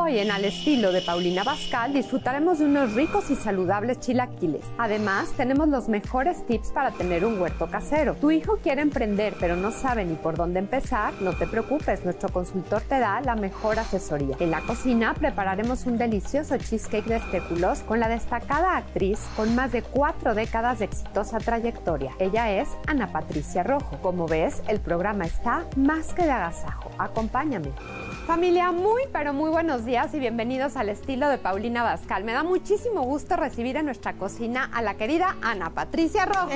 Hoy en Al Estilo de Paulina Abascal disfrutaremos de unos ricos y saludables chilaquiles. Además, tenemos los mejores tips para tener un huerto casero. Tu hijo quiere emprender pero no sabe ni por dónde empezar. No te preocupes, nuestro consultor te da la mejor asesoría. En la cocina prepararemos un delicioso cheesecake de espéculos con la destacada actriz con más de 4 décadas de exitosa trayectoria. Ella es Ana Patricia Rojo. Como ves, el programa está más que de agasajo. Acompáñame. Familia, muy pero muy buenos días y bienvenidos al Estilo de Paulina Abascal. Me da muchísimo gusto recibir en nuestra cocina a la querida Ana Patricia Rojo.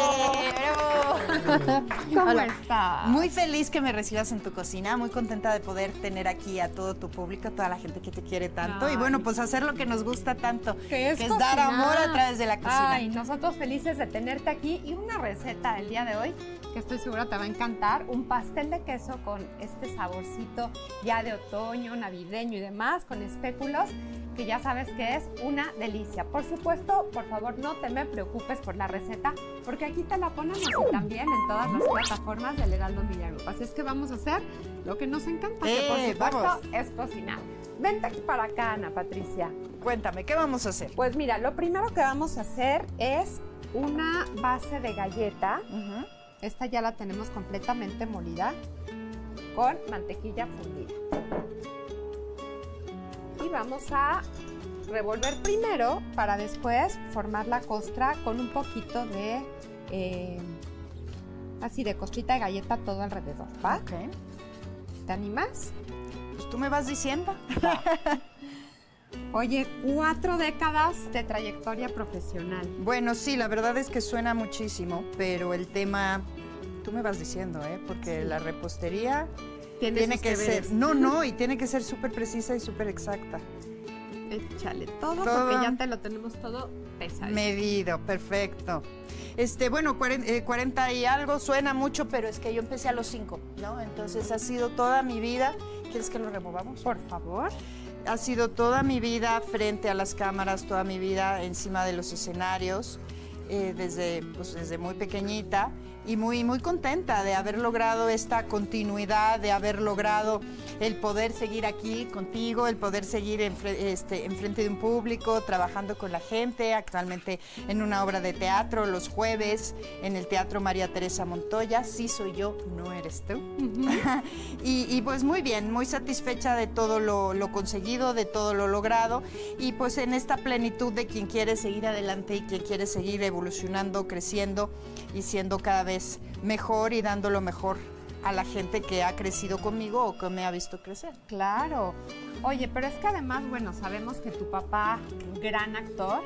¿Cómo estás? Muy feliz que me recibas en tu cocina, muy contenta de poder tener aquí a todo tu público, a toda la gente que te quiere tanto. Ay. Y bueno, pues hacer lo que nos gusta tanto, que es dar amor a través de la cocina. Ay, nosotros felices de tenerte aquí y una receta del día de hoy que estoy segura te va a encantar, un pastel de queso con este saborcito ya de otoño, navideño y demás, con espéculos, que ya sabes que es una delicia. Por supuesto, por favor, no te me preocupes por la receta, porque aquí te la ponemos y también en todas las plataformas del Heraldo Media Group. Así es que vamos a hacer lo que nos encanta, que por supuesto es cocinar. Vente aquí para acá, Ana Patricia. Cuéntame, ¿qué vamos a hacer? Pues mira, lo primero que vamos a hacer es una base de galleta. Esta ya la tenemos completamente molida con mantequilla fundida. Y vamos a revolver primero para después formar la costra con un poquito de, así de costrita de galleta todo alrededor, ¿va? Ok. ¿Te animas? Pues tú me vas diciendo. Oye, 4 décadas de trayectoria profesional. Bueno, sí, la verdad es que suena muchísimo, pero el tema, tú me vas diciendo, porque sí, la repostería tiene que ser, y tiene que ser súper precisa y súper exacta. Échale todo, porque ya te lo tenemos todo pesadito. Medido, perfecto. Bueno, 40 y algo suena mucho, pero es que yo empecé a los 5, ¿no? Entonces ha sido toda mi vida. ¿Quieres que lo removamos? Por favor. Ha sido toda mi vida frente a las cámaras, toda mi vida encima de los escenarios, desde muy pequeñita, y muy contenta de haber logrado esta continuidad, de haber logrado el poder seguir aquí contigo, el poder seguir enfrente de un público, trabajando con la gente, actualmente en una obra de teatro, los jueves, en el Teatro María Teresa Montoya, sí soy yo, no eres tú. Y pues muy bien, muy satisfecha de todo lo conseguido, de todo lo logrado, y pues en esta plenitud de quien quiere seguir adelante y quien quiere seguir evolucionando, creciendo y siendo cada vez mejor y dando lo mejor a la gente que ha crecido conmigo o que me ha visto crecer. Claro. Oye, pero es que además, bueno, sabemos que tu papá, gran actor,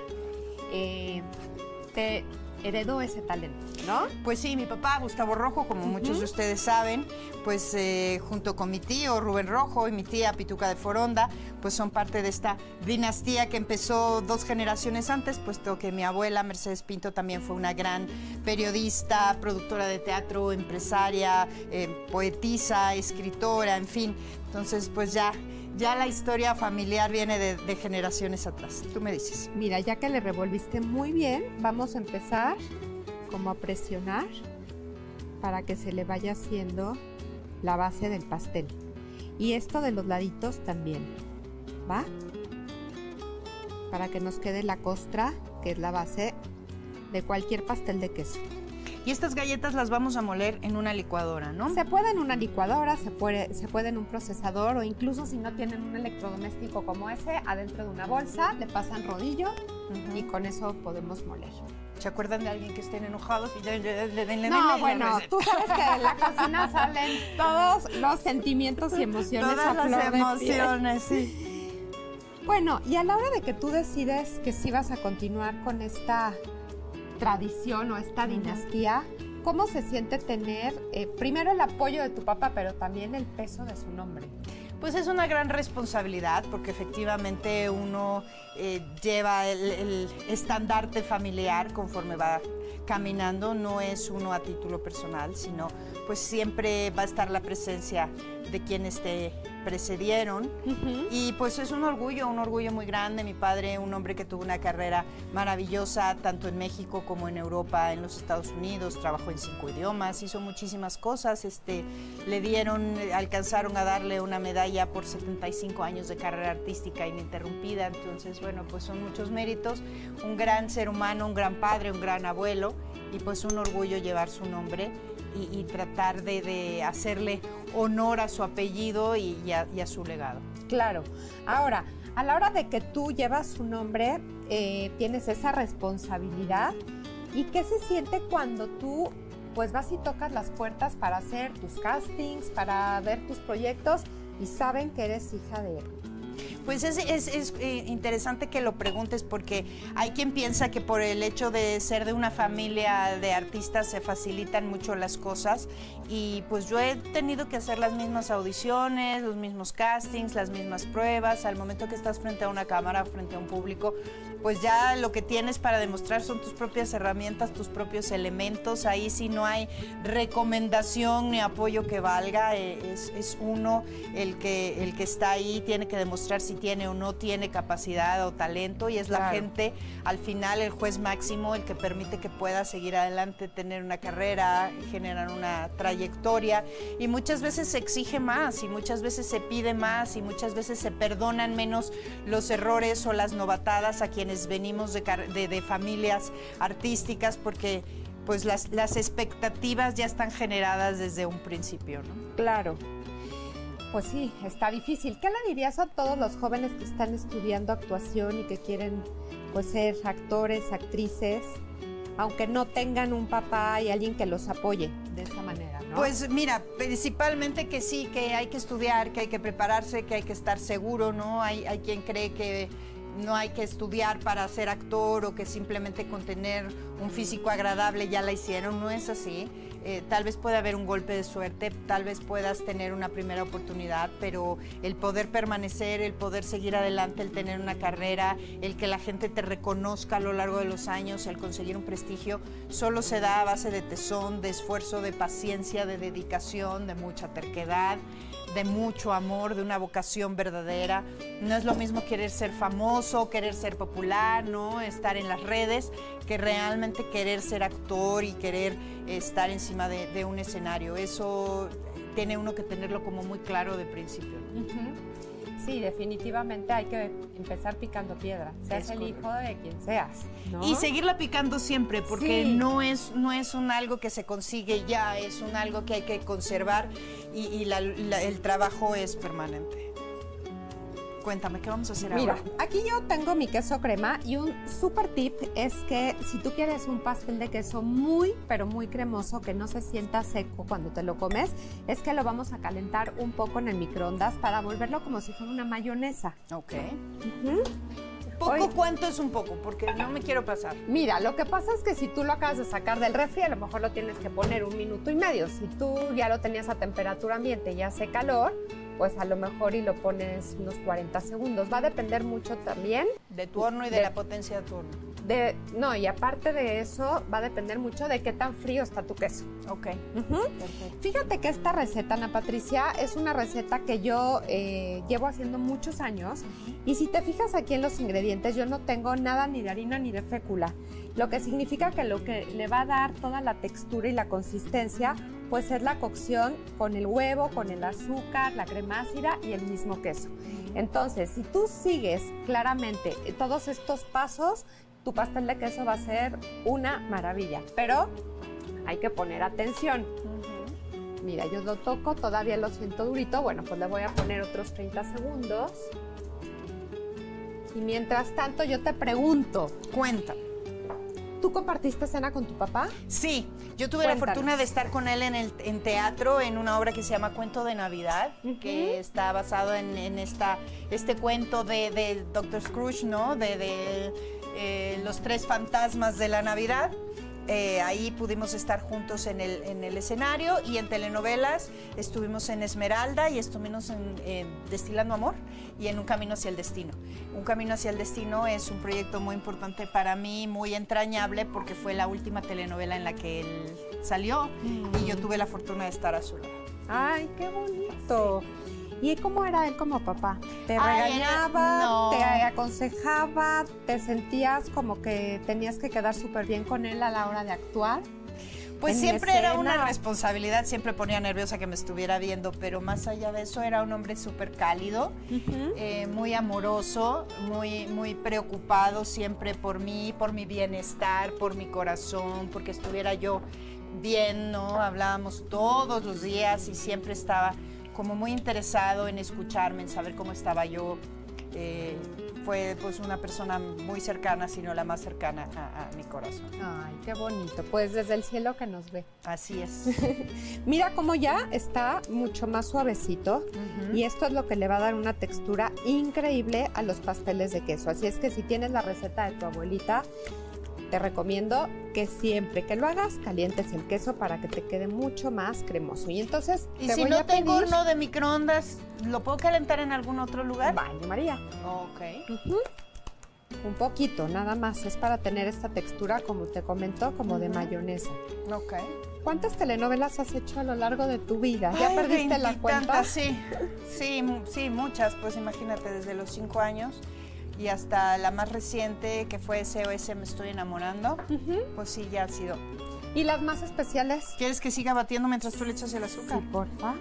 te heredó ese talento, ¿no? Pues sí, mi papá, Gustavo Rojo, como muchos de ustedes saben, pues junto con mi tío Rubén Rojo y mi tía Pituca de Foronda, pues son parte de esta dinastía que empezó 2 generaciones antes, puesto que mi abuela Mercedes Pinto también fue una gran periodista, productora de teatro, empresaria, poetisa, escritora, en fin. Entonces, pues ya la historia familiar viene de generaciones atrás. Tú me dices. Mira, ya que le revolviste muy bien, vamos a empezar como a presionar para que se le vaya haciendo la base del pastel. Y esto de los laditos también, ¿va? Para que nos quede la costra, que es la base de cualquier pastel de queso. Y estas galletas las vamos a moler en una licuadora, ¿no? Se puede en una licuadora, se puede en un procesador, o incluso si no tienen un electrodoméstico como ese, adentro de una bolsa, le pasan rodillo y con eso podemos moler. ¿Se acuerdan de alguien que estén enojados y No, bueno, tú sabes que en la cocina salen todos los sentimientos y emociones a flor de piel. Todas las emociones, sí. Bueno, y a la hora de que tú decides que sí vas a continuar con esta tradición o esta dinastía, ¿cómo se siente tener primero el apoyo de tu papá, pero también el peso de su nombre? Pues es una gran responsabilidad, porque efectivamente uno lleva el estandarte familiar conforme va caminando, no es uno a título personal, sino pues siempre va a estar la presencia de quienes te precedieron. Y pues es un orgullo muy grande. Mi padre, un hombre que tuvo una carrera maravillosa, tanto en México como en Europa, en los Estados Unidos, trabajó en 5 idiomas, hizo muchísimas cosas. Alcanzaron a darle una medalla por 75 años de carrera artística ininterrumpida. Entonces, bueno, pues son muchos méritos. Un gran ser humano, un gran padre, un gran abuelo, y pues un orgullo llevar su nombre y tratar de hacerle honor a su apellido y a su legado. Claro. Ahora, a la hora de que tú llevas su nombre, tienes esa responsabilidad. ¿Y qué se siente cuando tú pues vas y tocas las puertas para hacer tus castings, para ver tus proyectos y saben que eres hija de él? Pues es interesante que lo preguntes, porque hay quien piensa que por el hecho de ser de una familia de artistas se facilitan mucho las cosas, y pues yo he tenido que hacer las mismas audiciones, los mismos castings, las mismas pruebas. Al momento que estás frente a una cámara, frente a un público, pues ya lo que tienes para demostrar son tus propias herramientas, tus propios elementos. Ahí sí no hay recomendación ni apoyo que valga, es uno el que está ahí, tiene que demostrar si tiene o no tiene capacidad o talento, y es la gente, al final, el juez máximo, el que permite que pueda seguir adelante, tener una carrera, generar una trayectoria. Y muchas veces se exige más, y muchas veces se pide más, y muchas veces se perdonan menos los errores o las novatadas a quienes venimos de familias artísticas, porque pues las expectativas ya están generadas desde un principio, ¿no? Claro. Pues sí, está difícil. ¿Qué le dirías a todos los jóvenes que están estudiando actuación y que quieren pues ser actores, actrices, aunque no tengan un papá y alguien que los apoye de esa manera, ¿no? Pues mira, principalmente que sí, que hay que estudiar, que hay que prepararse, que hay que estar seguro, ¿no? Hay quien cree que no hay que estudiar para ser actor, o que simplemente con tener un físico agradable ya la hicieron. No es así. Tal vez pueda haber un golpe de suerte, tal vez puedas tener una primera oportunidad, pero el poder permanecer, el poder seguir adelante, el tener una carrera, el que la gente te reconozca a lo largo de los años, el conseguir un prestigio, solo se da a base de tesón, de esfuerzo, de paciencia, de dedicación, de mucha terquedad, de mucho amor, de una vocación verdadera. No es lo mismo querer ser famoso, querer ser popular, ¿no? Estar en las redes, que realmente querer ser actor y querer estar encima de un escenario. Eso tiene uno que tenerlo como muy claro de principio, ¿no? Sí, definitivamente hay que empezar picando piedra, seas el hijo de quien seas, ¿no? Y seguirla picando siempre, porque sí, no es un algo que se consigue ya, es un algo que hay que conservar, y el trabajo es permanente. Cuéntame, ¿qué vamos a hacer ahora? Mira, aquí yo tengo mi queso crema, y un súper tip es que si tú quieres un pastel de queso muy, pero muy cremoso, que no se sienta seco cuando te lo comes, es que lo vamos a calentar un poco en el microondas para volverlo como si fuera una mayonesa. Ok. ¿Poco? ¿Cuánto es un poco? Porque no me quiero pasar. Mira, lo que pasa es que si tú lo acabas de sacar del refri, a lo mejor lo tienes que poner 1 minuto y medio. Si tú ya lo tenías a temperatura ambiente y hace calor, pues a lo mejor y lo pones unos 40 segundos. Va a depender mucho también de tu horno y de la potencia de tu horno. No, y aparte de eso, va a depender mucho de qué tan frío está tu queso. Ok. Perfecto. Fíjate que esta receta, Ana Patricia, es una receta que yo llevo haciendo muchos años, y si te fijas aquí en los ingredientes, yo no tengo nada ni de harina ni de fécula, lo que significa que lo que le va a dar toda la textura y la consistencia pues es la cocción con el huevo, con el azúcar, la crema ácida y el mismo queso. Entonces, si tú sigues claramente todos estos pasos, tu pastel de queso va a ser una maravilla, pero hay que poner atención. Mira, yo lo toco, todavía lo siento durito, bueno, pues le voy a poner otros 30 segundos. Y mientras tanto yo te pregunto, cuéntame, ¿tú compartiste cena con tu papá? Sí, yo tuve la fortuna de estar con él en teatro, en una obra que se llama Cuento de Navidad, que está basado en este cuento de Dr. Scrooge, ¿no? De los 3 fantasmas de la Navidad. ahí pudimos estar juntos en el escenario, y en telenovelas estuvimos en Esmeralda y estuvimos en Destilando Amor y en Un Camino hacia el Destino. Un Camino hacia el Destino es un proyecto muy importante para mí, muy entrañable, porque fue la última telenovela en la que él salió y yo tuve la fortuna de estar a su lado. ¡Ay, qué bonito! ¿Y cómo era él como papá? ¿Te Ay, regañaba, no. te aconsejaba, te sentías como que tenías que quedar súper bien con él a la hora de actuar? Pues en siempre era escena? una responsabilidad, siempre ponía nerviosa que me estuviera viendo, pero más allá de eso era un hombre súper cálido, muy amoroso, muy preocupado siempre por mí, por mi bienestar, por mi corazón, porque estuviera yo bien, ¿no? Hablábamos todos los días y siempre estaba como muy interesado en escucharme, en saber cómo estaba yo. Fue pues una persona muy cercana, si no la más cercana a mi corazón. Ay, qué bonito. Pues desde el cielo que nos ve. Así es. Mira cómo ya está mucho más suavecito y esto es lo que le va a dar una textura increíble a los pasteles de queso. Así es que si tienes la receta de tu abuelita, te recomiendo que siempre que lo hagas calientes el queso para que te quede mucho más cremoso. Y entonces Y te si voy no a tengo pedir... horno de microondas, ¿lo puedo calentar en algún otro lugar? Baño María. Ok. Un poquito, nada más. Es para tener esta textura, como te comentó, como de mayonesa. Ok. ¿Cuántas telenovelas has hecho a lo largo de tu vida? ¿Ya perdiste la cuenta? Sí, muchas. Pues imagínate, desde los 5 años y hasta la más reciente, que fue SOS Me Estoy Enamorando, pues sí, ya ha sido. ¿Y las más especiales? ¿Quieres que siga batiendo mientras tú le echas el azúcar? Sí, porfa.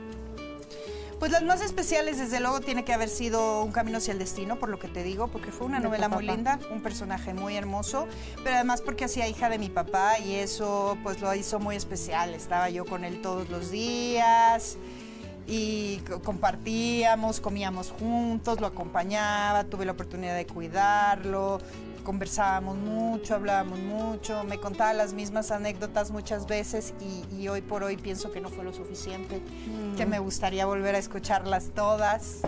Pues las más especiales, desde luego, tiene que haber sido Un Camino hacia el Destino, por lo que te digo, porque fue una De tu novela muy papá. linda, un personaje muy hermoso, pero además porque hacía hija de mi papá y eso pues lo hizo muy especial. Estaba yo con él todos los días y compartíamos, comíamos juntos, lo acompañaba, tuve la oportunidad de cuidarlo, conversábamos mucho, hablábamos mucho, me contaba las mismas anécdotas muchas veces y hoy por hoy pienso que no fue lo suficiente, que me gustaría volver a escucharlas todas.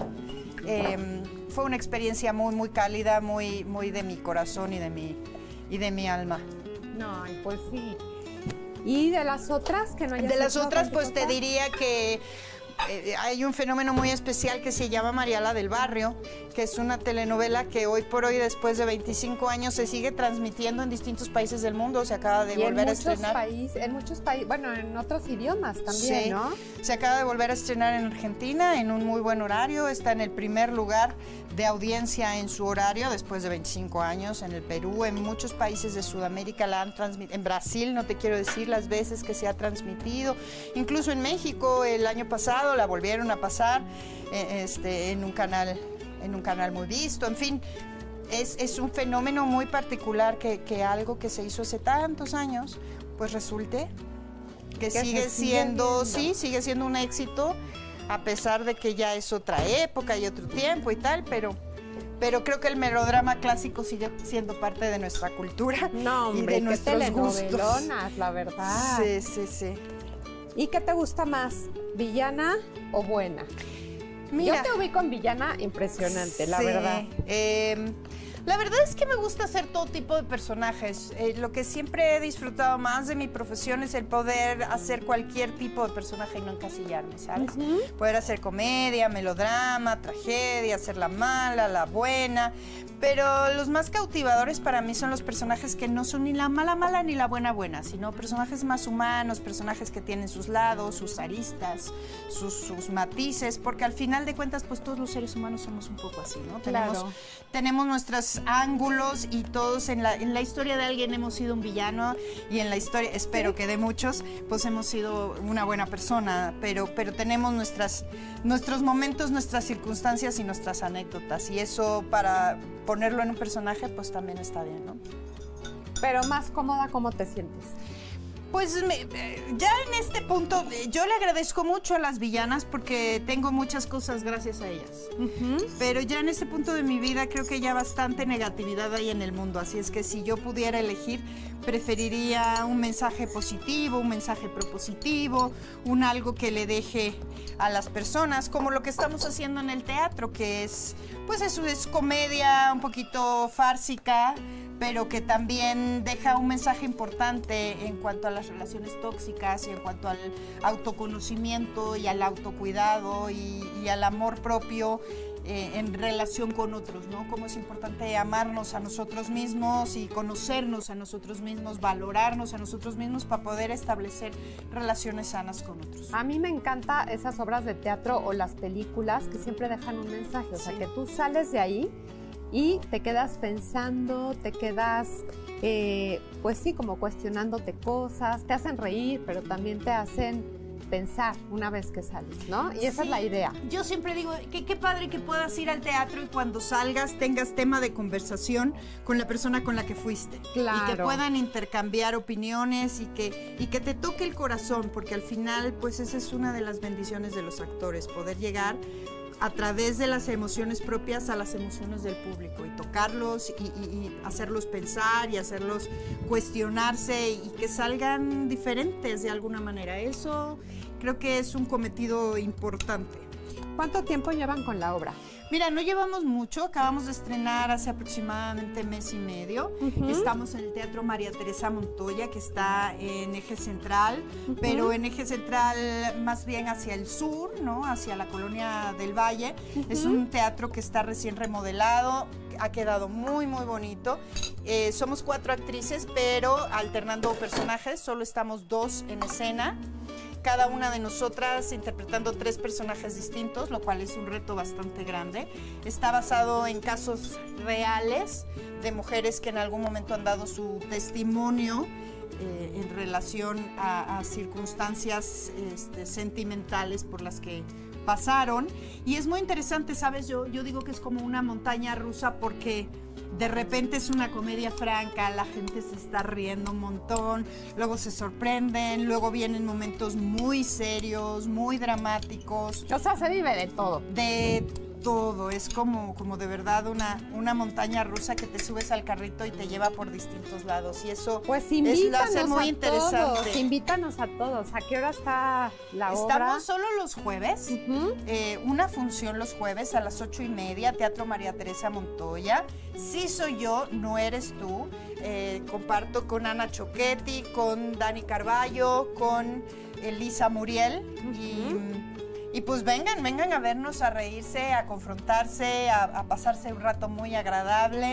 Fue una experiencia muy cálida, muy de mi corazón y de mi alma. No, pues sí. ¿Y de las otras que no hayas De las hecho otras, con tu pues te papá? diría que hay un fenómeno muy especial que se llama Mariala del Barrio, que es una telenovela que hoy por hoy, después de 25 años, se sigue transmitiendo en distintos países del mundo. Se acaba de volver a estrenar. En muchos países, bueno, en otros idiomas también, Sí, ¿no? se acaba de volver a estrenar en Argentina en un muy buen horario. Está en el primer lugar de audiencia en su horario después de 25 años. En el Perú, en muchos países de Sudamérica la han transmitido. En Brasil, no te quiero decir las veces que se ha transmitido. Incluso en México, el año pasado la volvieron a pasar en un canal muy visto. En fin, es un fenómeno muy particular que algo que se hizo hace tantos años, pues resulte que sigue siendo, sí, sigue siendo un éxito, a pesar de que ya es otra época y otro tiempo y tal, pero creo que el melodrama clásico sigue siendo parte de nuestra cultura No, y hombre, de qué nuestros gustos. telenovelonas, la verdad. Sí. ¿Y qué te gusta más, villana o buena? Mira, Yo te ubico en villana impresionante, la sí, verdad. La verdad es que me gusta hacer todo tipo de personajes. Lo que siempre he disfrutado más de mi profesión es el poder hacer cualquier tipo de personaje y no encasillarme, ¿sabes? Poder hacer comedia, melodrama, tragedia, hacer la mala, la buena. Pero los más cautivadores para mí son los personajes que no son ni la mala ni la buena, sino personajes más humanos, personajes que tienen sus lados, sus aristas, sus matices, porque al final de cuentas, pues todos los seres humanos somos un poco así, ¿no? Claro. Tenemos nuestros ángulos y todos en la historia de alguien hemos sido un villano y en la historia, espero que de muchos, pues hemos sido una buena persona, pero tenemos nuestros momentos, nuestras circunstancias y nuestras anécdotas, y eso para ponerlo en un personaje, pues también está bien, ¿no? Pero más cómoda, ¿cómo te sientes? Pues ya en este punto, yo le agradezco mucho a las villanas porque tengo muchas cosas gracias a ellas. Pero ya en este punto de mi vida creo que ya bastante negatividad hay en el mundo. Así es que si yo pudiera elegir, preferiría un mensaje positivo, un mensaje propositivo, un algo que le deje a las personas, como lo que estamos haciendo en el teatro, que es, pues eso es comedia un poquito fársica, pero que también deja un mensaje importante en cuanto a las relaciones tóxicas y en cuanto al autoconocimiento y al autocuidado y al amor propio en relación con otros, ¿no? Cómo es importante amarnos a nosotros mismos y conocernos a nosotros mismos, valorarnos a nosotros mismos para poder establecer relaciones sanas con otros. A mí me encantan esas obras de teatro o las películas que siempre dejan un mensaje, o sea, que tú sales de ahí y te quedas pensando, te quedas, pues sí, como cuestionándote cosas, te hacen reír, pero también te hacen pensar una vez que sales, ¿no? Y esa es la idea. Yo siempre digo que qué padre que puedas ir al teatro y cuando salgas tengas tema de conversación con la persona con la que fuiste. Claro. Y que puedan intercambiar opiniones y que te toque el corazón, porque al final, pues esa es una de las bendiciones de los actores, poder llegar a través de las emociones propias a las emociones del público y tocarlos y hacerlos pensar y hacerlos cuestionarse y que salgan diferentes de alguna manera. Eso creo que es un cometido importante. ¿Cuánto tiempo llevan con la obra? Mira, no llevamos mucho, acabamos de estrenar hace aproximadamente mes y medio. Estamos en el Teatro María Teresa Montoya, que está en Eje Central, pero en Eje Central más bien hacia el sur, ¿no? Hacia la Colonia del Valle. Es un teatro que está recién remodelado, ha quedado muy, muy bonito. Somos 4 actrices, pero alternando personajes, solo estamos 2 en escena. Cada una de nosotras interpretando 3 personajes distintos, lo cual es un reto bastante grande. Está basado en casos reales de mujeres que en algún momento han dado su testimonio en relación a circunstancias sentimentales por las que pasaron. Y es muy interesante, ¿sabes? Yo digo que es como una montaña rusa porque de repente es una comedia franca, la gente se está riendo un montón, luego se sorprenden, luego vienen momentos muy serios, muy dramáticos. O sea, se vive de todo. De todo, es como de verdad una montaña rusa que te subes al carrito y te lleva por distintos lados y eso pues invítanos es muy interesante. Todos, invítanos a todos. ¿A qué hora está la obra? Estamos solo los jueves, una función los jueves a las 8:30, Teatro María Teresa Montoya. Sí soy yo, no eres tú. Comparto con Ana Choquetti, con Dani Carballo, con Elisa Muriel y pues vengan a vernos, a reírse, a confrontarse, a pasarse un rato muy agradable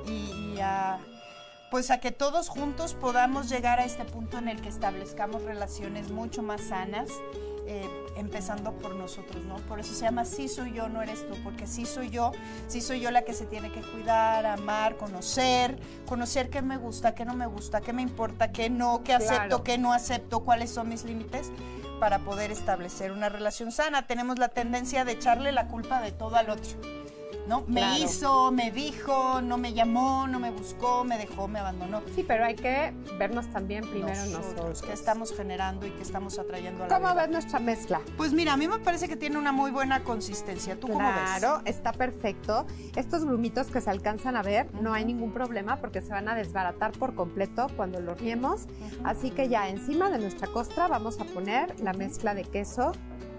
y a que todos juntos podamos llegar a este punto en el que establezcamos relaciones mucho más sanas, empezando por nosotros, ¿no? Por eso se llama Sí soy yo, no eres tú, porque sí soy yo la que se tiene que cuidar, amar, conocer qué me gusta, qué no me gusta, qué me importa, qué no, qué acepto, qué no acepto, cuáles son mis límites, para poder establecer una relación sana. Tenemos la tendencia de echarle la culpa de todo al otro, ¿no? Me hizo, me dijo, no me llamó, no me buscó, me dejó, me abandonó. Sí, pero hay que vernos también primero nosotros. ¿Qué estamos generando y qué estamos atrayendo a la vida? ¿Cómo ves nuestra mezcla? Pues mira, a mí me parece que tiene una muy buena consistencia. ¿Tú cómo ves? Claro, está perfecto. Estos grumitos que se alcanzan a ver, no hay ningún problema porque se van a desbaratar por completo cuando los riemos. Así que ya encima de nuestra costra vamos a poner la mezcla de queso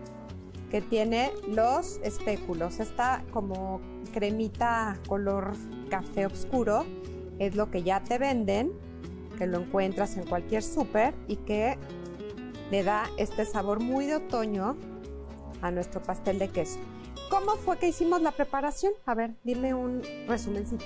que tiene los espéculos. Esta como cremita color café oscuro es lo que ya te venden, que lo encuentras en cualquier súper y que le da este sabor muy de otoño a nuestro pastel de queso. ¿Cómo fue que hicimos la preparación? A ver, dime un resumencito.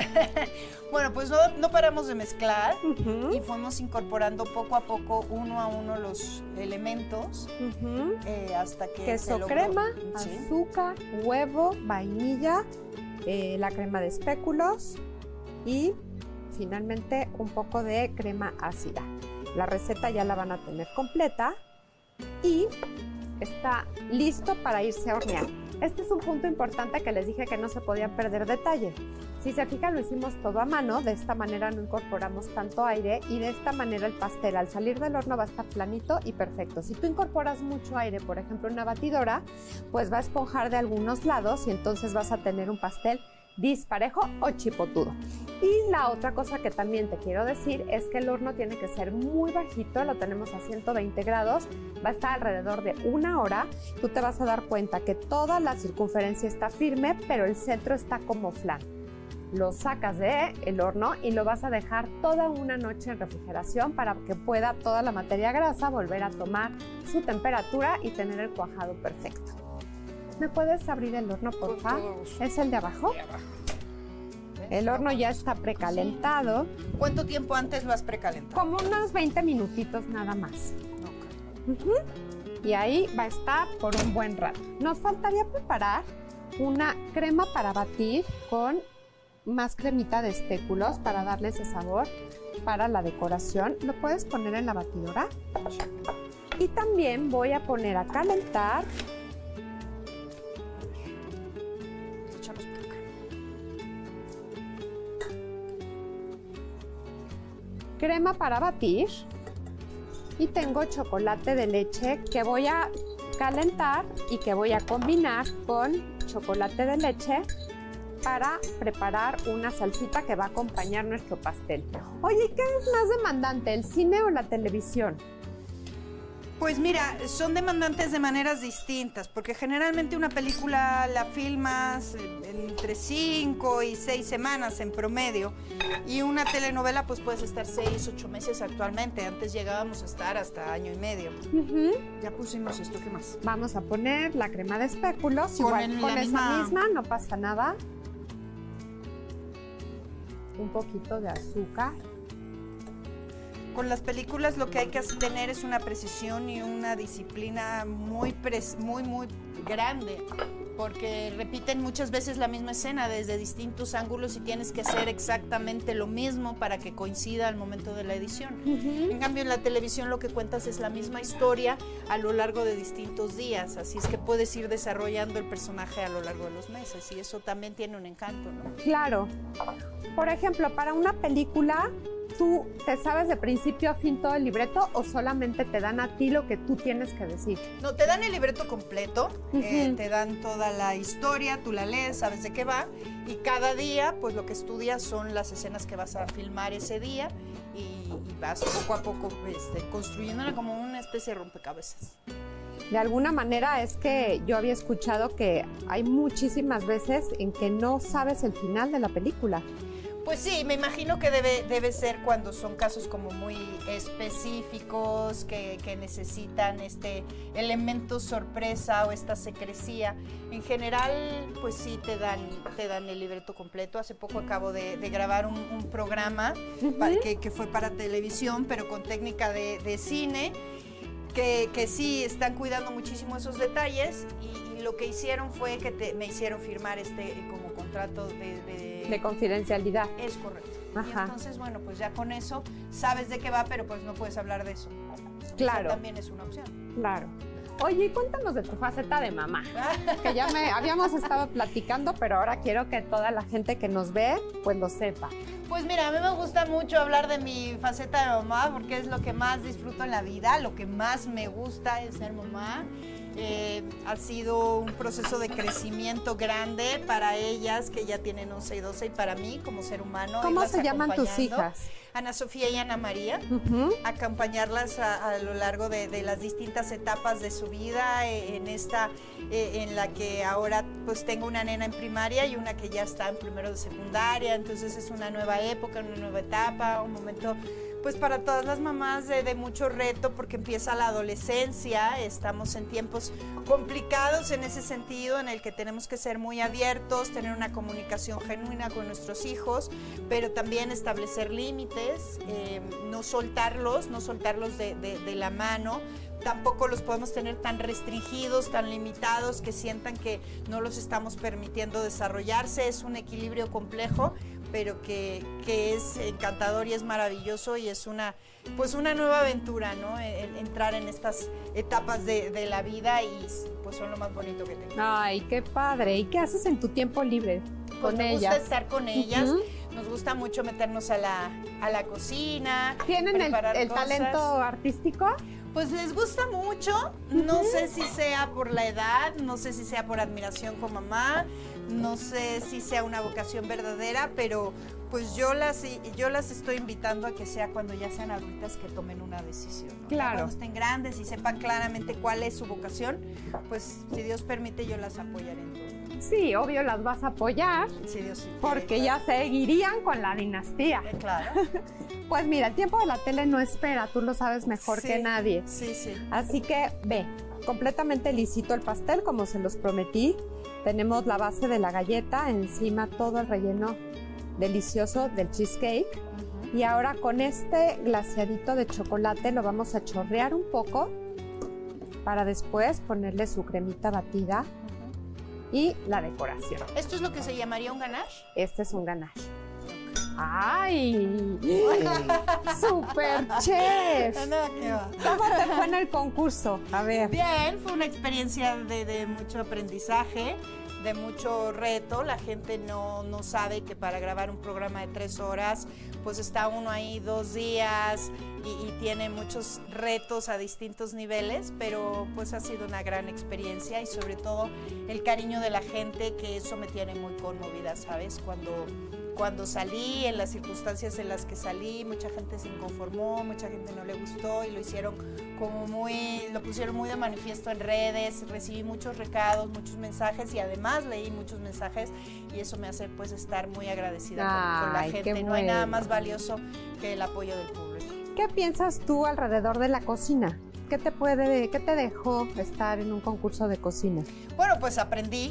Bueno, pues no paramos de mezclar y fuimos incorporando poco a poco, uno a uno, los elementos hasta que queso, se logró. crema, azúcar, huevo, vainilla, la crema de espéculos y finalmente un poco de crema ácida. La receta ya la van a tener completa y está listo para irse a hornear. Este es un punto importante que les dije que no se podía perder detalle. Si se fijan, lo hicimos todo a mano, de esta manera no incorporamos tanto aire y de esta manera el pastel al salir del horno va a estar planito y perfecto. Si tú incorporas mucho aire, por ejemplo en una batidora, pues va a esponjar de algunos lados y entonces vas a tener un pastel disparejo o chipotudo. Y la otra cosa que también te quiero decir es que el horno tiene que ser muy bajito, lo tenemos a 120 grados, va a estar alrededor de 1 hora. Tú te vas a dar cuenta que toda la circunferencia está firme, pero el centro está como flan. lo sacas del horno y lo vas a dejar toda una noche en refrigeración para que pueda toda la materia grasa volver a tomar su temperatura y tener el cuajado perfecto. ¿Me puedes abrir el horno, por favor? ¿Es el de abajo? De abajo. El horno ya está precalentado. ¿Cuánto tiempo antes lo has precalentado? Como unos 20 minutitos nada más. Okay. Y ahí va a estar por un buen rato. Nos faltaría preparar una crema para batir con más cremita de espéculos para darle ese sabor para la decoración. ¿Lo puedes poner en la batidora? Y también voy a poner a calentar crema para batir y tengo chocolate de leche que voy a calentar y que voy a combinar con chocolate de leche para preparar una salsita que va a acompañar nuestro pastel. Oye, ¿qué es más demandante, el cine o la televisión? Pues mira, son demandantes de maneras distintas, porque generalmente una película la filmas entre 5 y 6 semanas en promedio, y una telenovela pues puedes estar 6, 8 meses actualmente. Antes llegábamos a estar hasta año y medio. Ya pusimos esto, ¿qué más? Vamos a poner la crema de espéculos, igual con esa misma, no pasa nada. Un poquito de azúcar. Con las películas lo que hay que tener es una precisión y una disciplina muy grande, porque repiten muchas veces la misma escena desde distintos ángulos y tienes que hacer exactamente lo mismo para que coincida al momento de la edición. En cambio, en la televisión lo que cuentas es la misma historia a lo largo de distintos días, así es que puedes ir desarrollando el personaje a lo largo de los meses, y eso también tiene un encanto, ¿no? Claro. Por ejemplo, para una película, ¿tú te sabes de principio a fin todo el libreto o solamente te dan a ti lo que tú tienes que decir? No, te dan el libreto completo, te dan toda la historia, tú la lees, sabes de qué va, y cada día pues lo que estudias son las escenas que vas a filmar ese día, y vas poco a poco construyéndola como una especie de rompecabezas. De alguna manera es que yo había escuchado que hay muchísimas veces en que no sabes el final de la película. Pues sí, me imagino que debe ser cuando son casos como muy específicos, que necesitan este elemento sorpresa o esta secrecía. En general, pues sí, te dan el libreto completo. Hace poco acabo de grabar un programa que fue para televisión, pero con técnica de cine, que sí están cuidando muchísimo esos detalles, y lo que hicieron fue que me hicieron firmar como contrato de confidencialidad. Es correcto. Ajá. Y entonces, bueno, pues ya con eso sabes de qué va, pero pues no puedes hablar de eso. Claro. Eso también es una opción. Claro. Oye, cuéntanos de tu faceta de mamá, que ya habíamos estado platicando, pero ahora quiero que toda la gente que nos ve, pues lo sepa. Pues mira, a mí me gusta mucho hablar de mi faceta de mamá, porque es lo que más disfruto en la vida, lo que más me gusta es ser mamá. Ha sido un proceso de crecimiento grande para ellas, que ya tienen 11 y 12, y para mí como ser humano. ¿Cómo se llaman tus hijas? Ana Sofía y Ana María. Acompañarlas a lo largo de las distintas etapas de su vida, en la que ahora pues tengo una nena en primaria y una que ya está en primero de secundaria, entonces es una nueva época, una nueva etapa, un momento pues para todas las mamás de mucho reto, porque empieza la adolescencia. Estamos en tiempos complicados en ese sentido, en el que tenemos que ser muy abiertos, tener una comunicación genuina con nuestros hijos, pero también establecer límites, no soltarlos de la mano. Tampoco los podemos tener tan restringidos, tan limitados, que sientan que no los estamos permitiendo desarrollarse. Es un equilibrio complejo, pero que es encantador y es maravilloso, y es una nueva aventura, ¿no? Entrar en estas etapas de la vida, y pues son lo más bonito que tengo. Ay, qué padre. ¿Y qué haces en tu tiempo libre con ellas? Nos gusta estar con ellas, nos gusta mucho meternos a la cocina. ¿Tienen el talento artístico? Pues les gusta mucho, no sé si sea por la edad, no sé si sea por admiración con mamá, no sé si sea una vocación verdadera, pero pues yo las estoy invitando a que sea cuando ya sean adultas que tomen una decisión, ¿no? Claro. Cuando estén grandes y sepan claramente cuál es su vocación, pues si Dios permite yo las apoyaré en todo. Sí, obvio las vas a apoyar. Sí, Dios sí. Porque ya seguirían con la dinastía. Claro. Pues mira, el tiempo de la tele no espera, tú lo sabes mejor que nadie. Sí, sí. Así que ve, completamente lisito el pastel, como se los prometí. Tenemos la base de la galleta, encima todo el relleno delicioso del cheesecake. Y ahora con este glaseadito de chocolate lo vamos a chorrear un poco para después ponerle su cremita batida y la decoración. ¿Esto es lo que se llamaría un ganache? Este es un ganache. ¡Ay! ¡Super chef! ¿Cómo te fue en el concurso? A ver. Bien, fue una experiencia de mucho aprendizaje, de mucho reto. La gente no sabe que para grabar un programa de 3 horas, pues está uno ahí 2 días y tiene muchos retos a distintos niveles, pero pues ha sido una gran experiencia y sobre todo el cariño de la gente, que eso me tiene muy conmovida, ¿sabes? Cuando salí, en las circunstancias en las que salí, mucha gente se inconformó, mucha gente no le gustó y lo hicieron lo pusieron muy de manifiesto en redes. Recibí muchos recados, muchos mensajes y además leí muchos mensajes y eso me hace pues estar muy agradecida con la gente. No hay nada más valioso que el apoyo del público. ¿Qué piensas tú alrededor de la cocina? ¿Qué te dejó estar en un concurso de cocina? Bueno, pues aprendí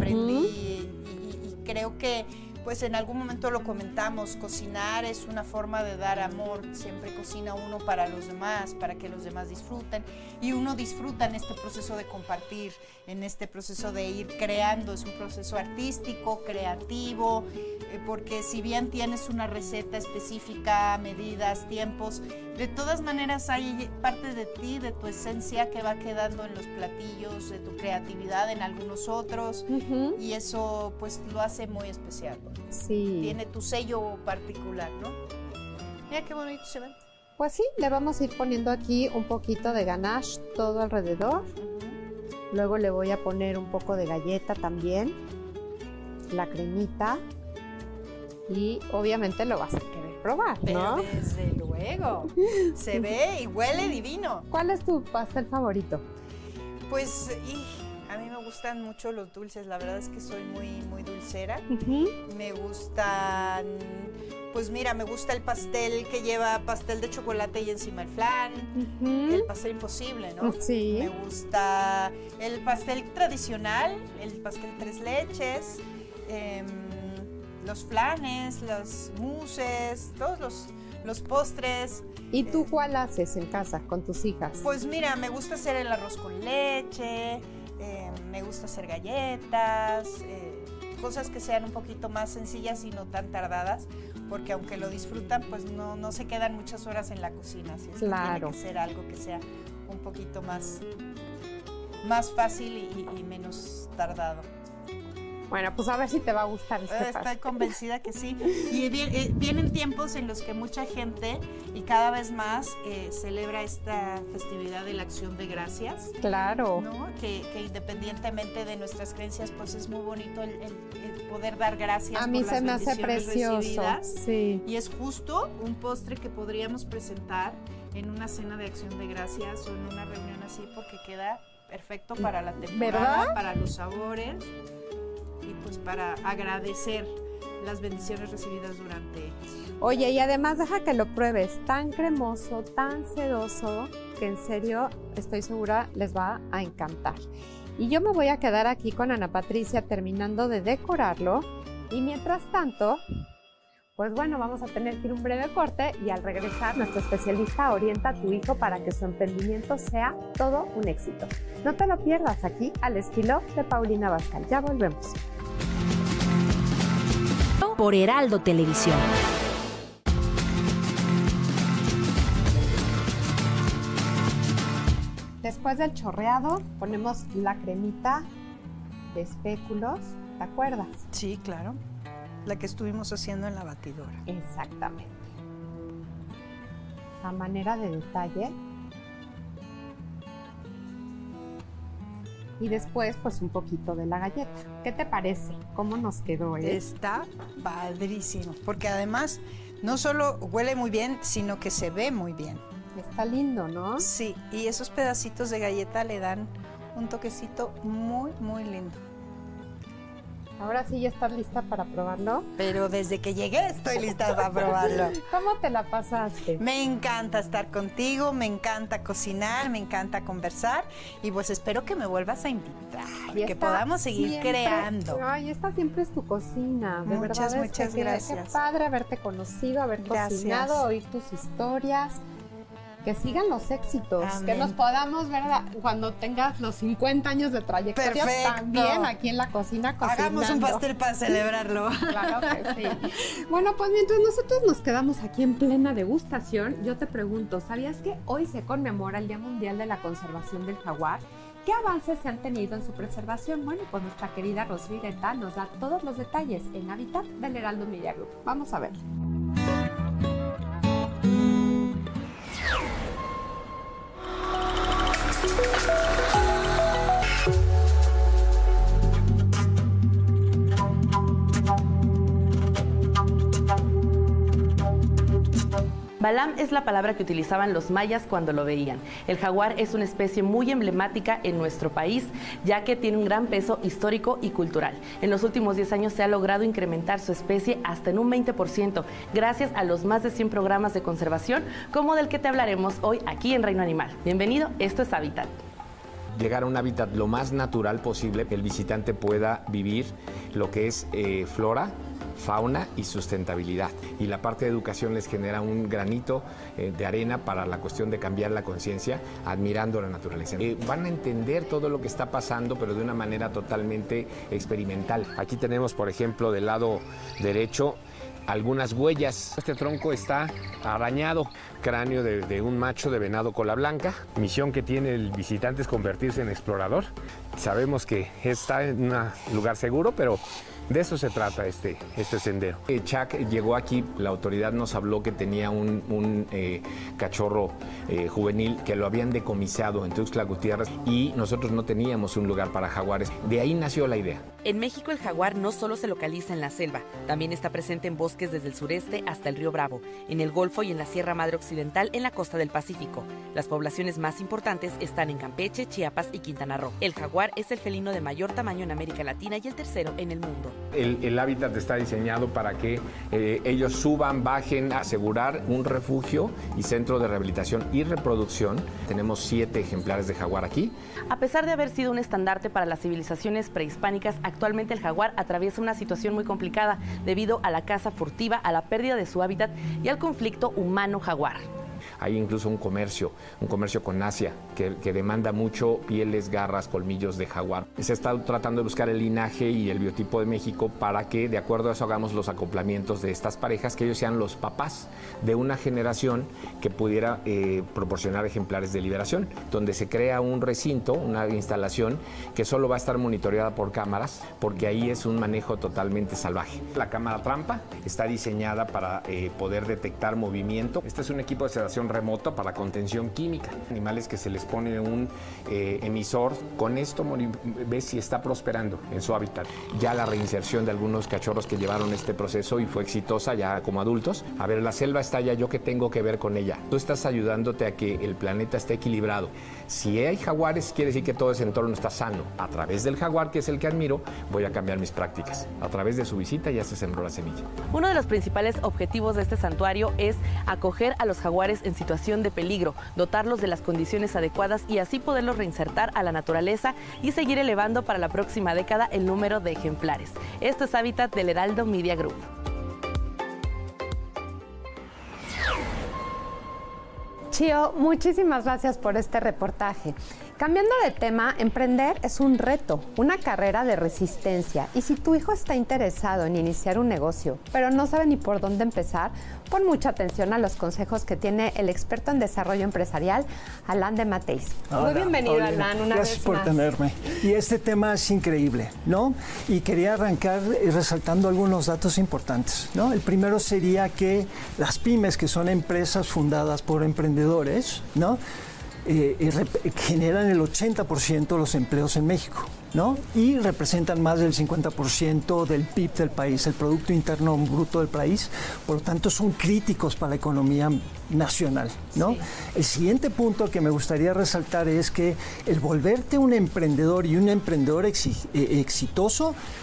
y creo que pues en algún momento lo comentamos, cocinar es una forma de dar amor, siempre cocina uno para los demás, para que los demás disfruten y uno disfruta en este proceso de compartir, en este proceso de ir creando, es un proceso artístico, creativo, porque si bien tienes una receta específica, medidas, tiempos, de todas maneras hay parte de ti, de tu esencia que va quedando en los platillos, de tu creatividad en algunos otros y eso pues lo hace muy especial. Sí. Tiene tu sello particular, ¿no? Mira qué bonito se ve. Pues sí, le vamos a ir poniendo aquí un poquito de ganache todo alrededor. Luego le voy a poner un poco de galleta también, la cremita y obviamente lo vas a querer probar, ¿no? Pero desde luego, se ve y huele divino. ¿Cuál es tu pastel favorito? Pues a mí me gustan mucho los dulces, la verdad es que soy muy dulcera. Me gustan, pues mira, me gusta el pastel que lleva pastel de chocolate y encima el flan, el pastel imposible, ¿no? Sí. Me gusta el pastel tradicional, el pastel 3 leches, los flanes, los mousses, todos los postres. ¿Y tú cuál haces en casa con tus hijas? Pues mira, me gusta hacer el arroz con leche, me gusta hacer galletas, cosas que sean un poquito más sencillas y no tan tardadas, porque aunque lo disfrutan, pues no se quedan muchas horas en la cocina, así es que tiene que ser algo que sea un poquito más fácil y menos tardado. Bueno, pues a ver si te va a gustar este pastel. Estoy convencida que sí. Y vienen tiempos en los que mucha gente, y cada vez más, celebra esta festividad de la Acción de Gracias. Claro. ¿No? Que independientemente de nuestras creencias, pues es muy bonito el poder dar gracias a mí por se las me hace precioso. Recibidas. Sí. Y es justo un postre que podríamos presentar en una cena de Acción de Gracias o en una reunión así, porque queda perfecto para la temporada, ¿verdad? Para los sabores. Y pues para agradecer las bendiciones recibidas durante... Oye, y además deja que lo pruebes, tan cremoso, tan sedoso, que en serio estoy segura les va a encantar. Y yo me voy a quedar aquí con Ana Patricia terminando de decorarlo y mientras tanto, pues bueno, vamos a tener que ir a un breve corte y al regresar nuestro especialista orienta a tu hijo para que su emprendimiento sea todo un éxito. No te lo pierdas aquí al estilo de Paulina Abascal. Ya volvemos. Por Heraldo Televisión. Después del chorreado ponemos la cremita de espéculos, ¿te acuerdas? Sí, claro. La que estuvimos haciendo en la batidora. Exactamente. A manera de detalle. Y después, pues un poquito de la galleta. ¿Qué te parece? ¿Cómo nos quedó? Está padrísimo, porque además no solo huele muy bien, sino que se ve muy bien. Está lindo, ¿no? Sí, y esos pedacitos de galleta le dan un toquecito muy lindo. Ahora sí ya estás lista para probarlo. Pero desde que llegué estoy lista para probarlo. ¿Cómo te la pasaste? Me encanta estar contigo, me encanta cocinar, me encanta conversar y pues espero que me vuelvas a invitar, que podamos seguir creando. Ay, esta siempre es tu cocina. De muchas gracias. Qué padre haberte conocido, haber cocinado, oír tus historias. Que sigan los éxitos, amén. Que nos podamos ver cuando tengas los 50 años de trayectoria. Perfecto. También aquí en la cocina cocinando. Hagamos un pastel para celebrarlo. Claro que sí. Bueno, pues mientras nosotros nos quedamos aquí en plena degustación, yo te pregunto, ¿sabías que hoy se conmemora el Día Mundial de la Conservación del Jaguar? ¿Qué avances se han tenido en su preservación? Bueno, pues nuestra querida Rosy Guetta nos da todos los detalles en Hábitat del Heraldo Media Group. Vamos a ver. Balam es la palabra que utilizaban los mayas cuando lo veían. El jaguar es una especie muy emblemática en nuestro país, ya que tiene un gran peso histórico y cultural. En los últimos 10 años se ha logrado incrementar su especie hasta en un 20%, gracias a los más de 100 programas de conservación, como del que te hablaremos hoy aquí en Reino Animal. Bienvenido, esto es Hábitat. Llegar a un hábitat lo más natural posible, que el visitante pueda vivir lo que es flora, fauna y sustentabilidad. Y la parte de educación les genera un granito de arena para la cuestión de cambiar la conciencia, admirando la naturaleza. Van a entender todo lo que está pasando, pero de una manera totalmente experimental. Aquí tenemos, por ejemplo, del lado derecho, algunas huellas. Este tronco está arañado, cráneo de un macho de venado cola blanca. Misión que tiene el visitante es convertirse en explorador. Sabemos que está en un lugar seguro, pero de eso se trata este sendero. Chuck llegó aquí, la autoridad nos habló que tenía un cachorro juvenil que lo habían decomisado en Tuxtla Gutiérrez y nosotros no teníamos un lugar para jaguares. De ahí nació la idea. En México el jaguar no solo se localiza en la selva, también está presente en bosques desde el sureste hasta el río Bravo, en el Golfo y en la Sierra Madre Occidental en la costa del Pacífico. Las poblaciones más importantes están en Campeche, Chiapas y Quintana Roo. El jaguar es el felino de mayor tamaño en América Latina y el tercero en el mundo. El hábitat está diseñado para que ellos suban, bajen, asegurar un refugio y centro de rehabilitación y reproducción. Tenemos 7 ejemplares de jaguar aquí. A pesar de haber sido un estandarte para las civilizaciones prehispánicas, actualmente el jaguar atraviesa una situación muy complicada debido a la caza furtiva, a la pérdida de su hábitat y al conflicto humano-jaguar. Hay incluso un comercio con Asia que demanda mucho pieles, garras, colmillos de jaguar. Se está tratando de buscar el linaje y el biotipo de México para que, de acuerdo a eso, hagamos los acoplamientos de estas parejas, que ellos sean los papás de una generación que pudiera proporcionar ejemplares de liberación, donde se crea un recinto, una instalación que solo va a estar monitoreada por cámaras, porque ahí es un manejo totalmente salvaje. La cámara trampa está diseñada para poder detectar movimiento. Este es un equipo de sedación remoto para contención química. Animales que se les pone un emisor, con esto ves si está prosperando en su hábitat. Ya la reinserción de algunos cachorros que llevaron este proceso y fue exitosa ya como adultos. A ver, la selva está allá, ¿yo qué tengo que ver con ella? Tú estás ayudándote a que el planeta esté equilibrado. Si hay jaguares, quiere decir que todo ese entorno está sano. A través del jaguar, que es el que admiro, voy a cambiar mis prácticas. A través de su visita ya se sembró la semilla. Uno de los principales objetivos de este santuario es acoger a los jaguares en situación de peligro, dotarlos de las condiciones adecuadas y así poderlos reinsertar a la naturaleza y seguir elevando para la próxima década el número de ejemplares. Esto es Hábitat del Heraldo Media Group. Chío, muchísimas gracias por este reportaje. Cambiando de tema, emprender es un reto, una carrera de resistencia. Y si tu hijo está interesado en iniciar un negocio, pero no sabe ni por dónde empezar, pon mucha atención a los consejos que tiene el experto en desarrollo empresarial, Alan de Mateis. Muy bienvenido, Alan, una vez más. Gracias por tenerme. Y este tema es increíble, ¿no? Y quería arrancar resaltando algunos datos importantes, ¿no? El primero sería que las pymes, que son empresas fundadas por emprendedores, ¿no? Generan el 80% de los empleos en México, ¿no? Y representan más del 50% del PIB del país, el Producto Interno Bruto del país. Por lo tanto, son críticos para la economía nacional, ¿no? Sí. El siguiente punto que me gustaría resaltar es que el volverte un emprendedor y un emprendedor exitoso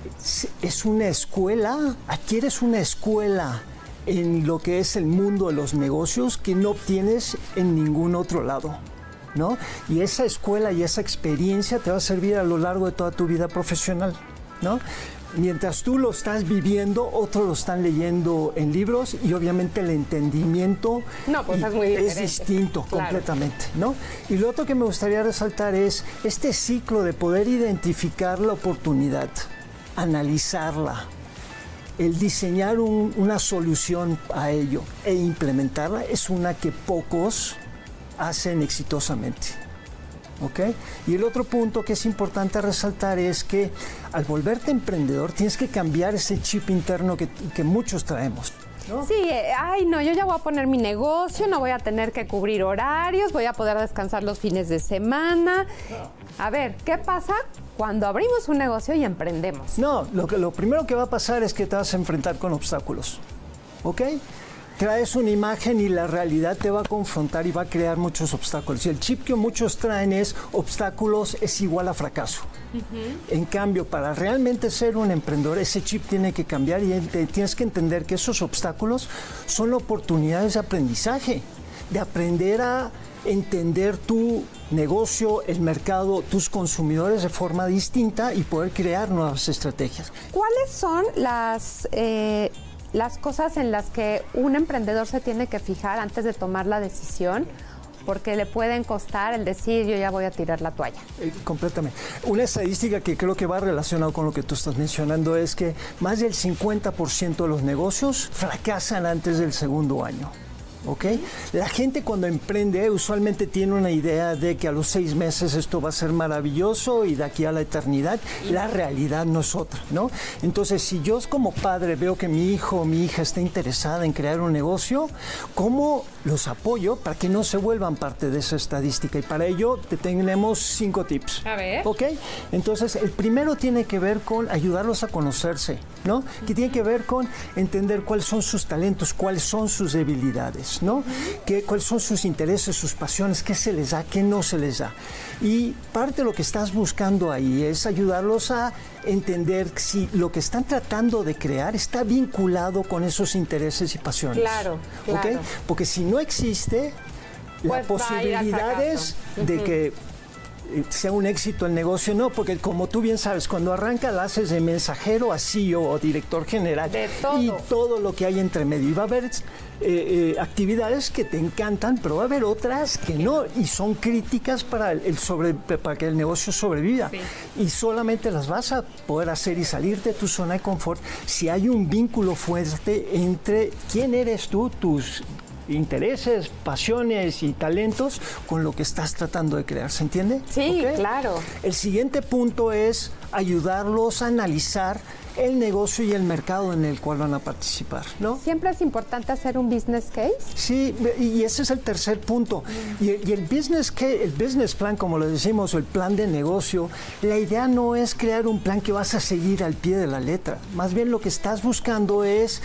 es una escuela, adquieres una escuela en lo que es el mundo de los negocios que no obtienes en ningún otro lado, ¿no? Y esa escuela y esa experiencia te va a servir a lo largo de toda tu vida profesional, ¿no? Mientras tú lo estás viviendo, otros lo están leyendo en libros y obviamente el entendimiento es muy diferente. Es distinto, claro, completamente, ¿no? Y lo otro que me gustaría resaltar es este ciclo de poder identificar la oportunidad, analizarla, el diseñar una solución a ello e implementarla es una que pocos hacen exitosamente. ¿Ok? Y el otro punto que es importante resaltar es que al volverte emprendedor tienes que cambiar ese chip interno que muchos traemos, ¿no? Sí, yo ya voy a poner mi negocio, no voy a tener que cubrir horarios, voy a poder descansar los fines de semana. A ver, ¿qué pasa cuando abrimos un negocio y emprendemos? No, lo primero que va a pasar es que te vas a enfrentar con obstáculos, ¿ok? Traes una imagen y la realidad te va a confrontar y va a crear muchos obstáculos. Y el chip que muchos traen es obstáculos es igual a fracaso. En cambio, para realmente ser un emprendedor, ese chip tiene que cambiar y tienes que entender que esos obstáculos son oportunidades de aprendizaje, de aprender a entender tu negocio, el mercado, tus consumidores de forma distinta y poder crear nuevas estrategias. ¿Cuáles son las cosas en las que un emprendedor se tiene que fijar antes de tomar la decisión? Porque le pueden costar el decir, yo ya voy a tirar la toalla. Completamente. Una estadística que creo que va relacionado con lo que tú estás mencionando es que más del 50% de los negocios fracasan antes del segundo año. ¿Ok? La gente cuando emprende usualmente tiene una idea de que a los 6 meses esto va a ser maravilloso y de aquí a la eternidad. La realidad no es otra, ¿no? Entonces, si yo como padre veo que mi hijo o mi hija está interesada en crear un negocio, ¿cómo los apoyo para que no se vuelvan parte de esa estadística? Y para ello tenemos 5 tips. A ver. ¿Ok? Entonces, el primero tiene que ver con ayudarlos a conocerse, ¿no? Que tiene que ver con entender cuáles son sus talentos, cuáles son sus debilidades, ¿no? Cuáles son sus intereses, sus pasiones, qué se les da, qué no se les da. Y parte de lo que estás buscando ahí es ayudarlos a entender si lo que están tratando de crear está vinculado con esos intereses y pasiones. Claro, claro. ¿Okay? Porque si no existe, las posibilidades de que sea un éxito el negocio, no, porque como tú bien sabes, cuando arranca la haces de mensajero a CEO o director general de todo. Y todo lo que hay entre medio. Y va a haber actividades que te encantan, pero va a haber otras que no, y son críticas para que el negocio sobreviva. Sí. Y solamente las vas a poder hacer y salir de tu zona de confort si hay un vínculo fuerte entre quién eres tú, tus intereses, pasiones y talentos con lo que estás tratando de crear, ¿se entiende? Sí, ¿okay? Claro. El siguiente punto es ayudarlos a analizar el negocio y el mercado en el cual van a participar, ¿no? ¿Siempre es importante hacer un business case? Sí, y ese es el tercer punto. Y el business case, el business plan, como lo decimos, o el plan de negocio, la idea no es crear un plan que vas a seguir al pie de la letra. Más bien lo que estás buscando es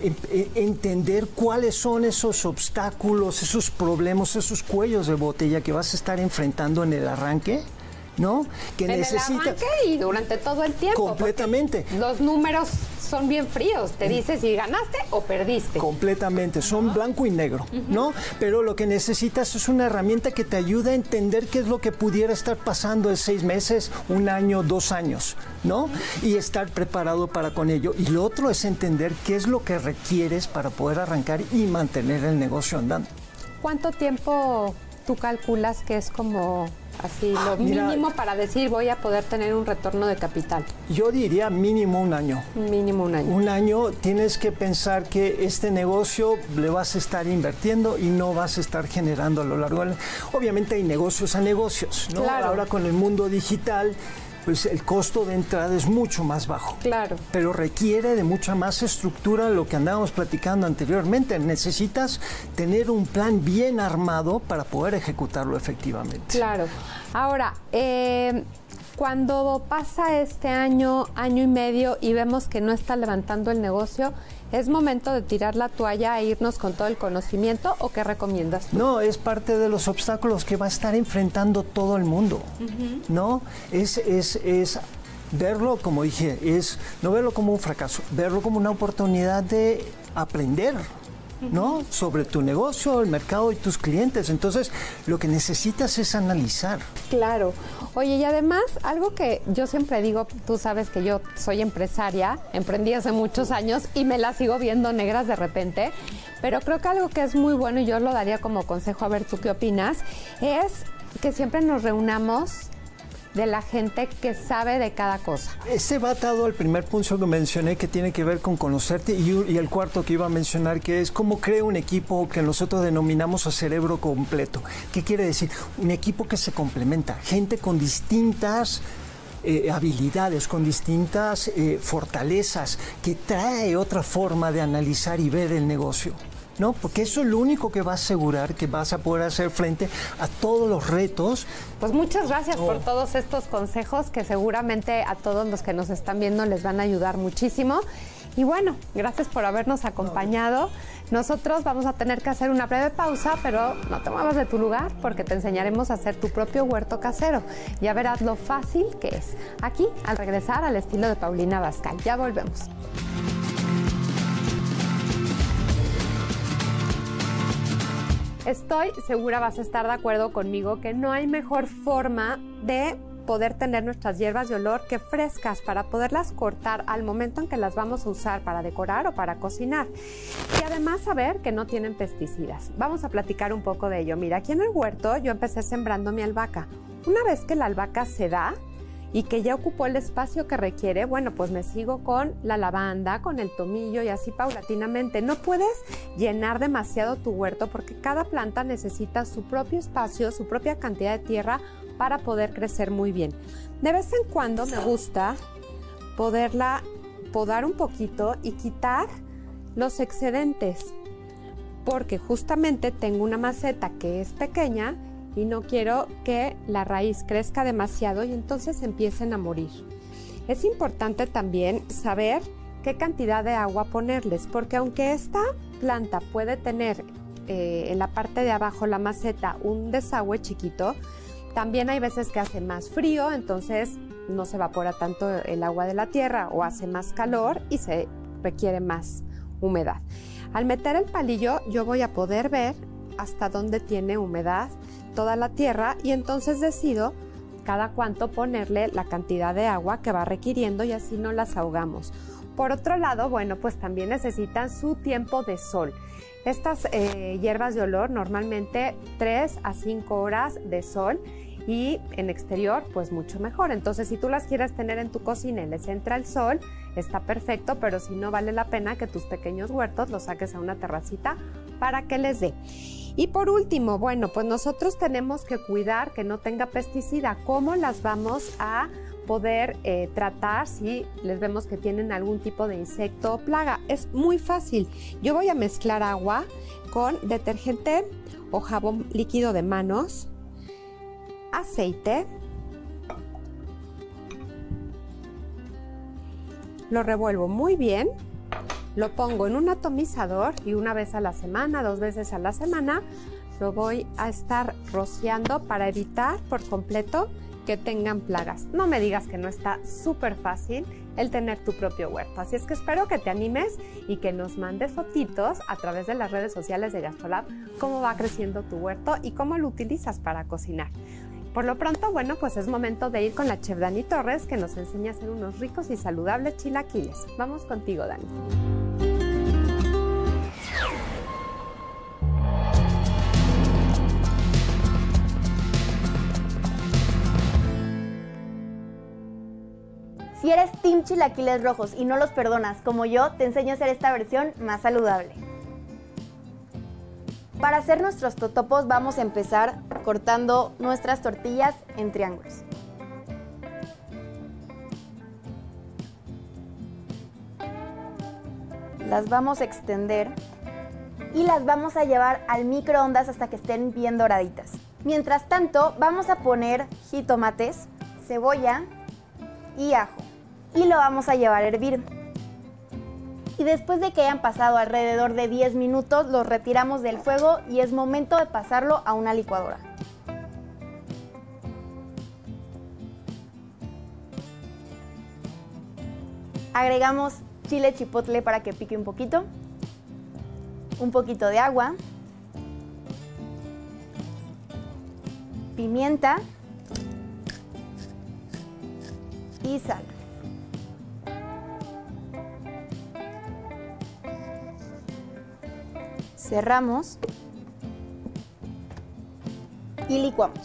entender cuáles son esos obstáculos, esos problemas, esos cuellos de botella que vas a estar enfrentando en el arranque, ¿no? Que en necesitas... el arranque y durante todo el tiempo. Completamente. Los números son bien fríos. Te dice si ganaste o perdiste. Completamente. Son blanco y negro, ¿no? Pero lo que necesitas es una herramienta que te ayude a entender qué es lo que pudiera estar pasando en 6 meses, 1 año, 2 años, ¿no? Y estar preparado para con ello. Y lo otro es entender qué es lo que requieres para poder arrancar y mantener el negocio andando. ¿Cuánto tiempo tú calculas que es como... así, lo mínimo para decir voy a poder tener un retorno de capital? Yo diría mínimo 1 año. Mínimo 1 año. 1 año tienes que pensar que este negocio le vas a estar invirtiendo y no vas a estar generando a lo largo del... Obviamente hay negocios a negocios, ¿no? Claro. Ahora con el mundo digital, pues el costo de entrada es mucho más bajo. Claro. Pero requiere de mucha más estructura, lo que andábamos platicando anteriormente. Necesitas tener un plan bien armado para poder ejecutarlo efectivamente. Claro. Ahora, cuando pasa este año, año y medio y vemos que no está levantando el negocio, ¿es momento de tirar la toalla e irnos con todo el conocimiento o qué recomiendas tú? No, es parte de los obstáculos que va a estar enfrentando todo el mundo, ¿no? Es verlo, como dije, es no verlo como un fracaso, verlo como una oportunidad de aprender, ¿no? Sobre tu negocio, el mercado y tus clientes. Entonces, lo que necesitas es analizar. Claro. Oye, y además, algo que yo siempre digo, tú sabes que yo soy empresaria, emprendí hace muchos años y me la sigo viendo negras de repente, pero creo que algo que es muy bueno, y yo lo daría como consejo, a ver tú qué opinas, es que siempre nos reunamos de la gente que sabe de cada cosa. Este va atado al primer punto que mencioné, que tiene que ver con conocerte, y el cuarto que iba a mencionar, que es cómo creo un equipo que nosotros denominamos a cerebro completo. ¿Qué quiere decir? Un equipo que se complementa, gente con distintas habilidades, con distintas fortalezas, que trae otra forma de analizar y ver el negocio, ¿no? Porque eso es lo único que va a asegurar que vas a poder hacer frente a todos los retos. Pues muchas gracias por todos estos consejos que seguramente a todos los que nos están viendo les van a ayudar muchísimo. Y bueno, gracias por habernos acompañado. Nosotros vamos a tener que hacer una breve pausa, pero no te muevas de tu lugar porque te enseñaremos a hacer tu propio huerto casero. Ya verás lo fácil que es. Aquí, al regresar, al estilo de Paulina Abascal. Ya volvemos. Estoy segura, vas a estar de acuerdo conmigo, que no hay mejor forma de poder tener nuestras hierbas de olor que frescas, para poderlas cortar al momento en que las vamos a usar para decorar o para cocinar. Y además saber que no tienen pesticidas. Vamos a platicar un poco de ello. Mira, aquí en el huerto yo empecé sembrando mi albahaca. Una vez que la albahaca se da y que ya ocupó el espacio que requiere, bueno, pues me sigo con la lavanda, con el tomillo y así paulatinamente. No puedes llenar demasiado tu huerto porque cada planta necesita su propio espacio, su propia cantidad de tierra para poder crecer muy bien. De vez en cuando me gusta poderla podar un poquito y quitar los excedentes, porque justamente tengo una maceta que es pequeña y no quiero que la raíz crezca demasiado y entonces empiecen a morir. Es importante también saber qué cantidad de agua ponerles, porque aunque esta planta puede tener en la parte de abajo la maceta un desagüe chiquito, también hay veces que hace más frío, entonces no se evapora tanto el agua de la tierra, o hace más calor y se requiere más humedad. Al meter el palillo yo voy a poder ver hasta dónde tiene humedad toda la tierra y entonces decido cada cuánto ponerle la cantidad de agua que va requiriendo y así no las ahogamos. Por otro lado, bueno, pues también necesitan su tiempo de sol. Estas hierbas de olor normalmente 3 a 5 horas de sol y en exterior pues mucho mejor. Entonces si tú las quieres tener en tu cocina y les entra el sol, está perfecto, pero si no, vale la pena que tus pequeños huertos los saques a una terracita para que les dé. Y por último, bueno, pues nosotros tenemos que cuidar que no tenga pesticida. ¿Cómo las vamos a poder tratar si les vemos que tienen algún tipo de insecto o plaga? Es muy fácil. Yo voy a mezclar agua con detergente o jabón líquido de manos, aceite, lo revuelvo muy bien. Lo pongo en un atomizador y una vez a la semana, 2 veces a la semana, lo voy a estar rociando para evitar por completo que tengan plagas. No me digas que no está súper fácil el tener tu propio huerto. Así es que espero que te animes y que nos mandes fotitos a través de las redes sociales de GastroLab cómo va creciendo tu huerto y cómo lo utilizas para cocinar. Por lo pronto, bueno, pues es momento de ir con la chef Dani Torres, que nos enseña a hacer unos ricos y saludables chilaquiles. Vamos contigo, Dani. Si eres team chilaquiles rojos y no los perdonas como yo, te enseño a hacer esta versión más saludable. Para hacer nuestros totopos vamos a empezar cortando nuestras tortillas en triángulos. Las vamos a extender y las vamos a llevar al microondas hasta que estén bien doraditas. Mientras tanto, vamos a poner jitomates, cebolla y ajo y lo vamos a llevar a hervir. Y después de que hayan pasado alrededor de 10 minutos, los retiramos del fuego y es momento de pasarlo a una licuadora. Agregamos chile chipotle para que pique un poquito de agua, pimienta y sal. Cerramos y licuamos.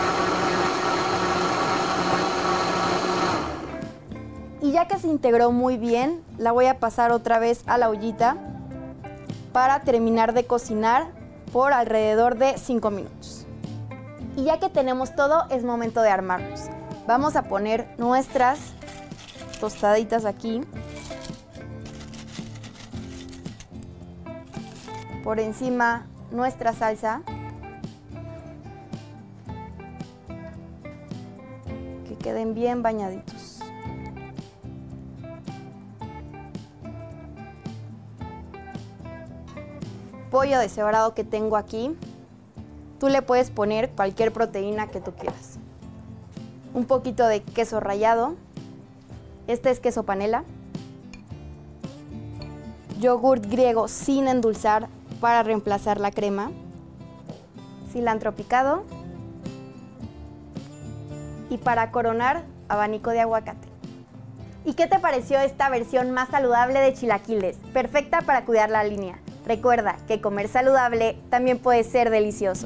Y ya que se integró muy bien, la voy a pasar otra vez a la ollita para terminar de cocinar por alrededor de 5 minutos. Y ya que tenemos todo, es momento de armarnos. Vamos a poner nuestras tostaditas aquí. Por encima nuestra salsa. Que queden bien bañaditos. Pollo deshebrado que tengo aquí. Tú le puedes poner cualquier proteína que tú quieras. Un poquito de queso rallado. Este es queso panela. Yogurt griego sin endulzar para reemplazar la crema. Cilantro picado. Y para coronar, abanico de aguacate. ¿Y qué te pareció esta versión más saludable de chilaquiles? Perfecta para cuidar la línea. Recuerda que comer saludable también puede ser delicioso.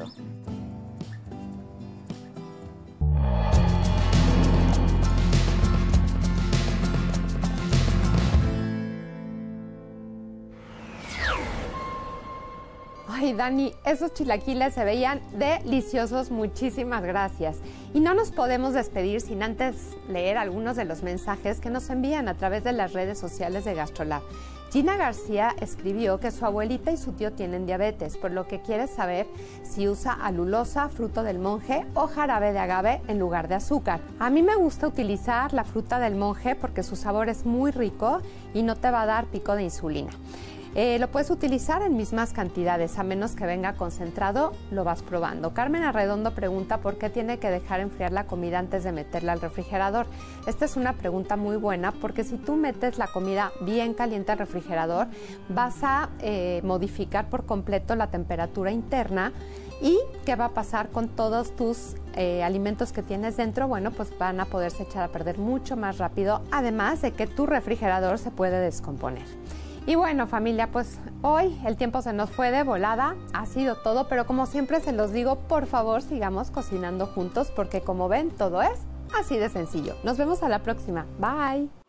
Ay, Dani, esos chilaquiles se veían deliciosos, muchísimas gracias. Y no nos podemos despedir sin antes leer algunos de los mensajes que nos envían a través de las redes sociales de GastroLab. Gina García escribió que su abuelita y su tío tienen diabetes, por lo que quiere saber si usa alulosa, fruto del monje o jarabe de agave en lugar de azúcar. A mí me gusta utilizar la fruta del monje porque su sabor es muy rico y no te va a dar pico de insulina. Lo puedes utilizar en mismas cantidades, a menos que venga concentrado, lo vas probando. Carmen Arredondo pregunta por qué tiene que dejar enfriar la comida antes de meterla al refrigerador. Esta es una pregunta muy buena porque si tú metes la comida bien caliente al refrigerador, vas a modificar por completo la temperatura interna. ¿Y qué va a pasar con todos tus alimentos que tienes dentro? Bueno, pues van a poderse echar a perder mucho más rápido, además de que tu refrigerador se puede descomponer. Y bueno, familia, pues hoy el tiempo se nos fue de volada, ha sido todo, pero como siempre se los digo, por favor sigamos cocinando juntos porque como ven, todo es así de sencillo. Nos vemos a la próxima. Bye.